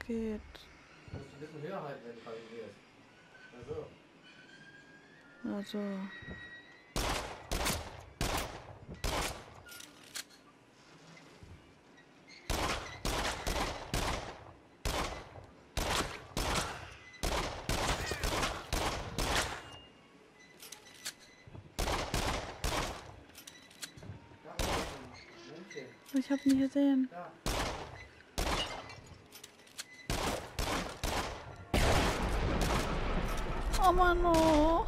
geht. Du musst ein bisschen höher halten, wenn du kalibrierst. Also. Also. Ich hab ihn gesehen. Ja. Oh Mann, oh.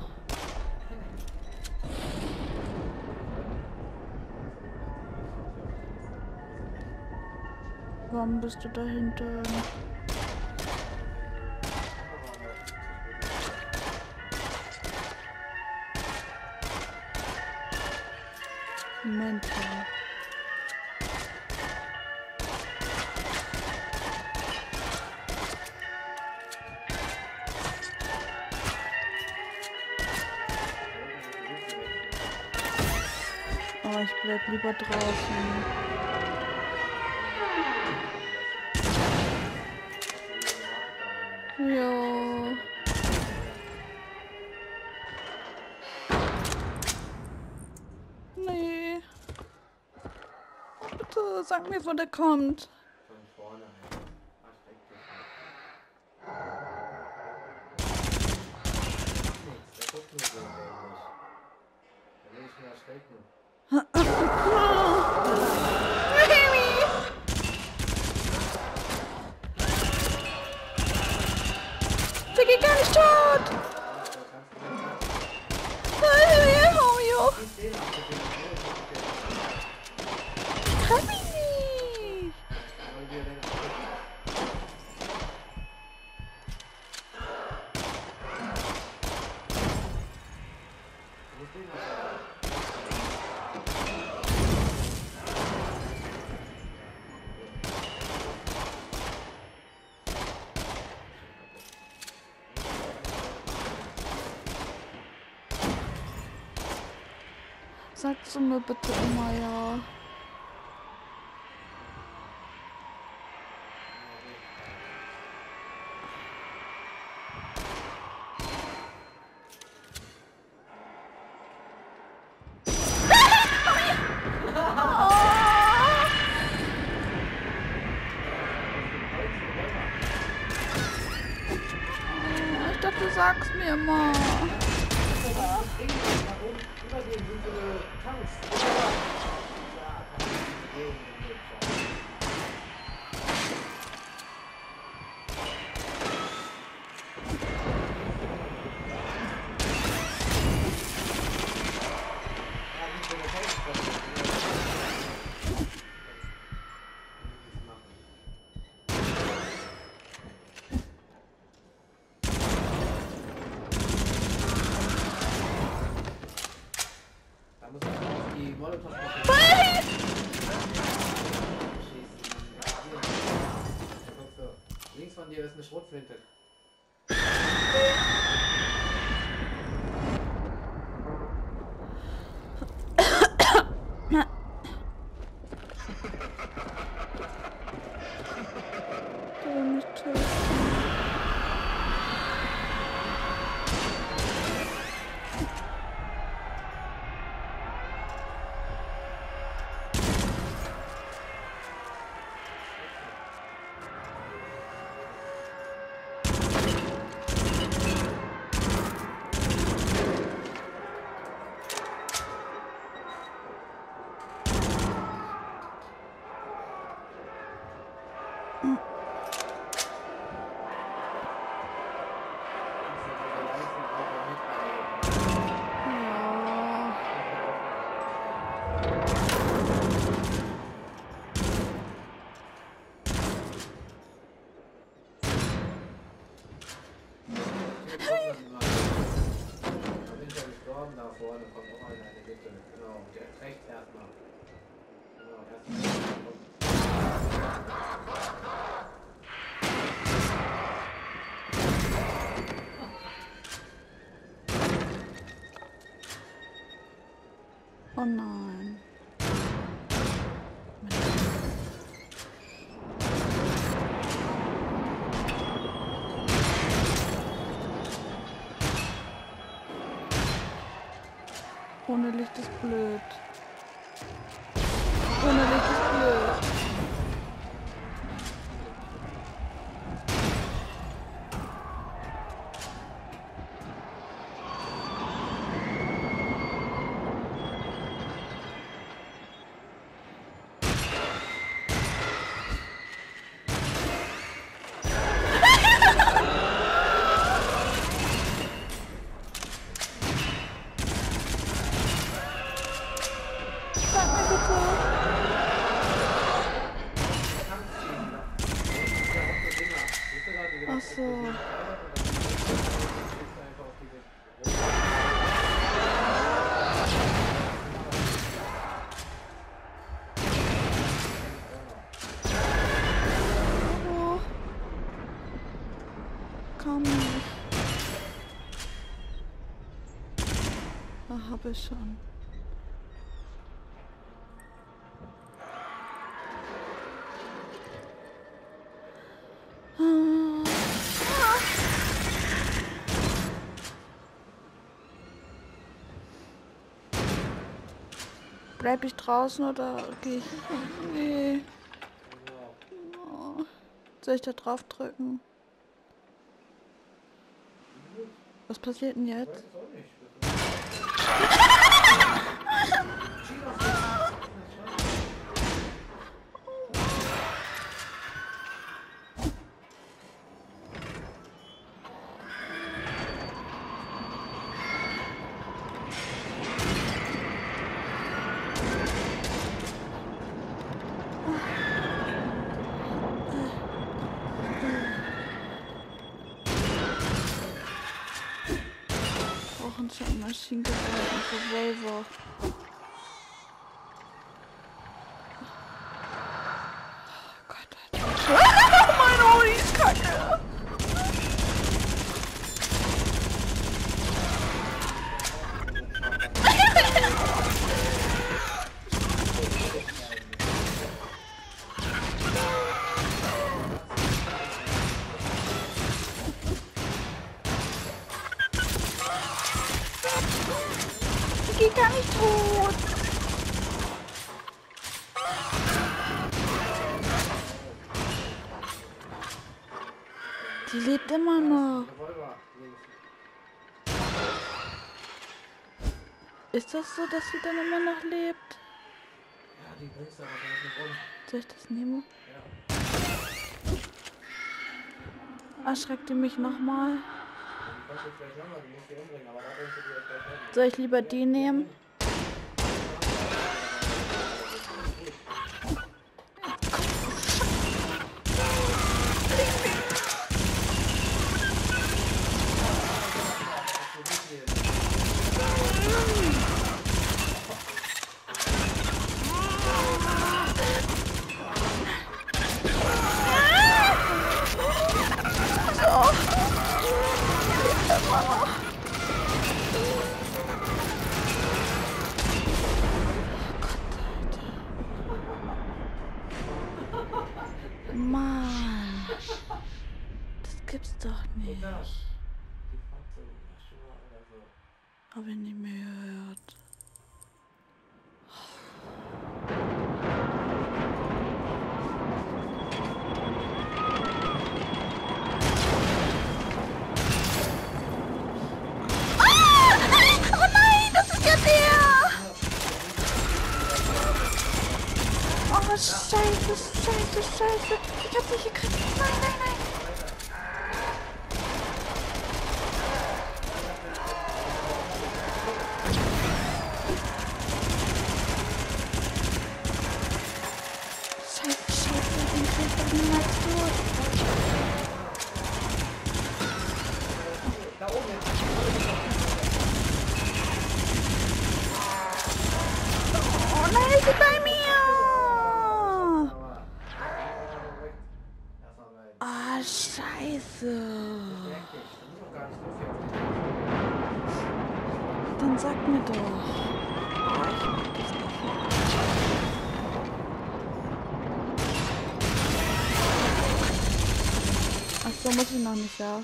Warum bist du da hinten? Moment. Oh, ich bleib lieber draußen. Ja. Nee. Bitte sag mir, wo der kommt. Von vorne einfach. Erschreckt dich nicht. Nichts, der guckt nur so dämlich. Der will dich nur erschrecken. Der geht gar nicht tot! Hab ich nicht! Sagst du mir bitte immer ja. Ich dachte, du sagst mir immer. Über den sind so Tanks. Links von dir ist eine Schrotflinte. Der will mich töten. Ohne Licht ist blöd. Ohne Licht ist blöd. Ach so. Oh. Komm nicht. Ach, hab ich schon. Bleib ich draußen oder gehe ich? Nee. Oh. Soll ich da drauf drücken? Was passiert denn jetzt? Ein Maschinengewehr und Revolver. Oh Gott, Alter. Meine Uni ist kacke. Ich geh gar nicht tot. Die lebt immer noch. Ist das so, dass sie dann immer noch lebt? Ja, die bringst du aber nicht rum. Soll ich das nehmen? Ja. Erschreckt ihr mich nochmal? Die kannst du vielleicht nochmal, die musst du umbringen, aber da bringst du die erst gleich hin. Soll ich lieber die nehmen? Mann, das gibt's doch nicht. Hab ich nicht mehr gehört. Oh nein, das ist ja der! Oh, scheiße, scheiße, scheiße. Ich hab dich gekriegt. Nein, nein, nein. Scheiße, scheiße, den krieg ich niemals tot. Oh nein, ist sie bei mir? Ah, scheiße. Dann sag mir doch. Ah, ich mag das nicht. Ach so, muss ich noch nicht, ja.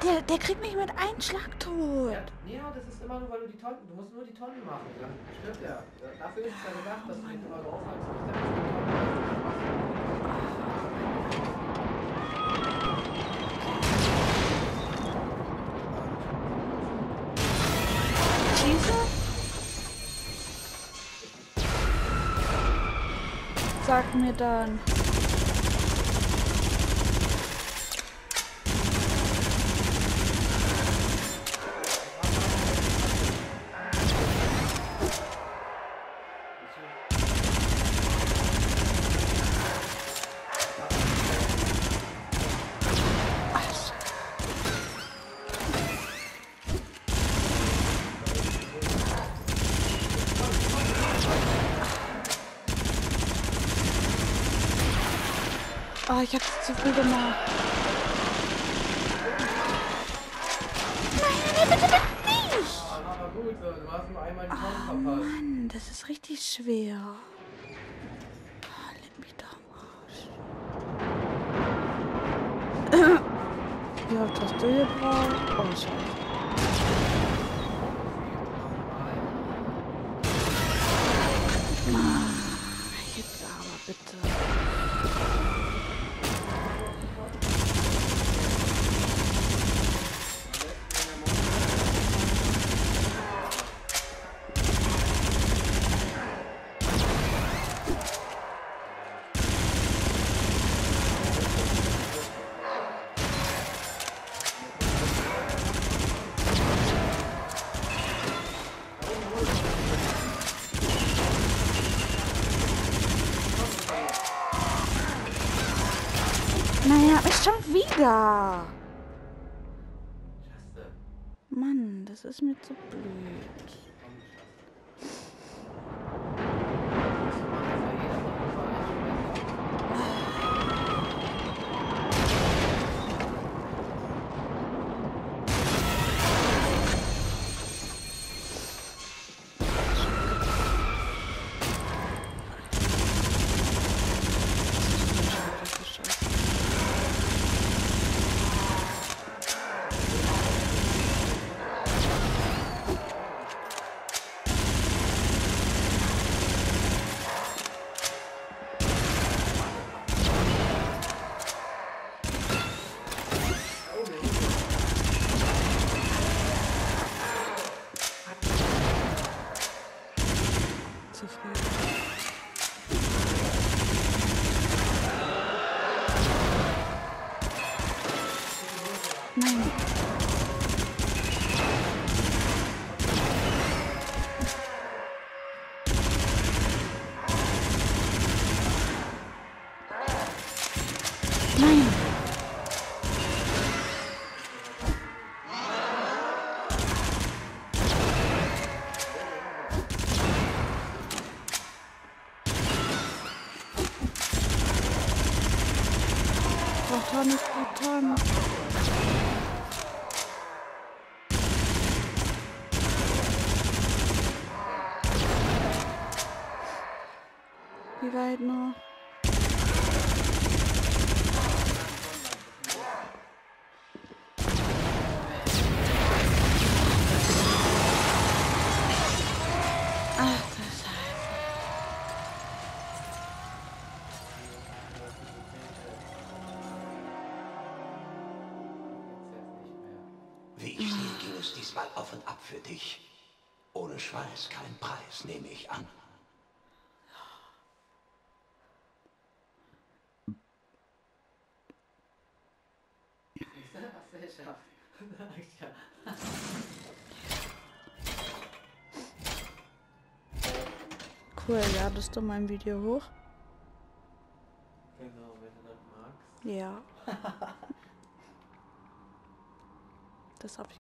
der kriegt mich mit einem Schlag tot. Ja, das ist immer nur, weil du die Tonnen, du musst nur die Tonnen machen, dann stirbt er. Dafür ist es ja gedacht, dass du ihn immer so aufhaltst. Schieße? Sag mir dann. Oh, ich hab's zu früh gemacht. Nein, bitte nicht! Aber gut, du hast nur einmal die Tonnen Oh verpasst. Mann, das ist richtig schwer. Oh, leck mich doch am Arsch. Wie oft hast du gebraucht? Oh, scheiße. Mann, jetzt aber bitte. Naja, ist schon wieder. Mann, das ist mir zu blöd. Zu früh. Nein. Nein. Proton ist Proton. Wie weit noch? Ach, das Scheiße. Wie ich sehe, ging es diesmal auf und ab für dich. Ohne Schweiß kein Preis, nehme ich an. Cool, ladest du mein Video hoch? Genau, wenn du das magst. Ja. Das hab ich.